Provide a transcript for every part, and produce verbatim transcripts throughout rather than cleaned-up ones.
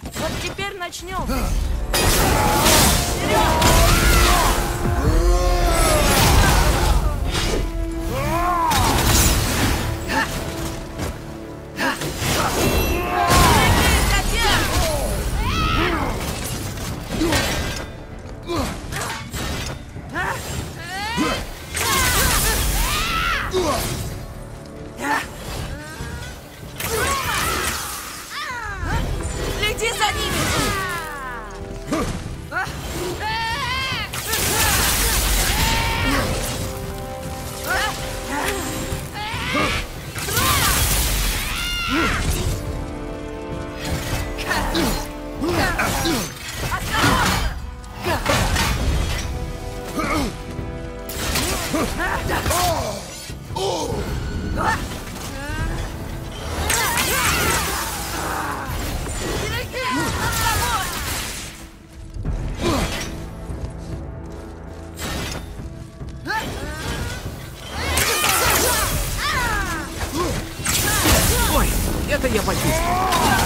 Вот теперь начнем. Следи за ними! Ой, это я почувствовал.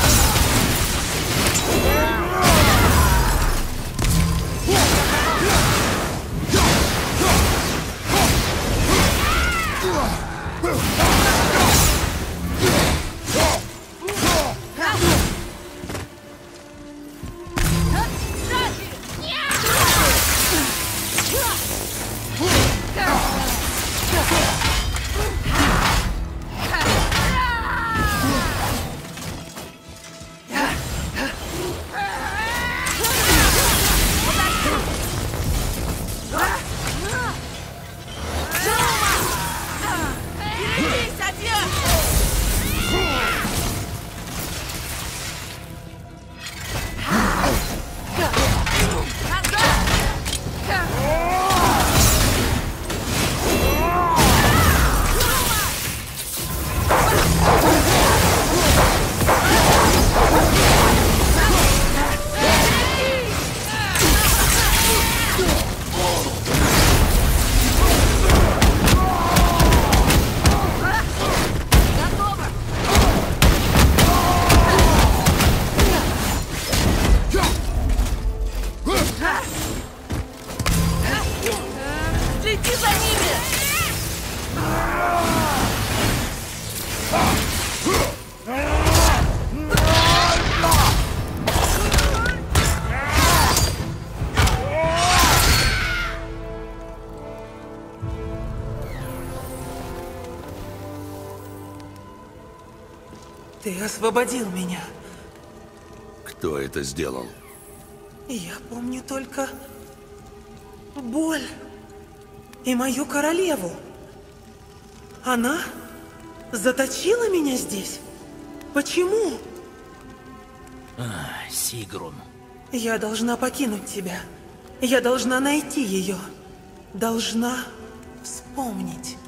Следи за ними! Ты освободил меня. Кто это сделал? Я помню только боль и мою королеву. Она заточила меня здесь? Почему? А, Сигрун. Я должна покинуть тебя. Я должна найти ее. Должна вспомнить.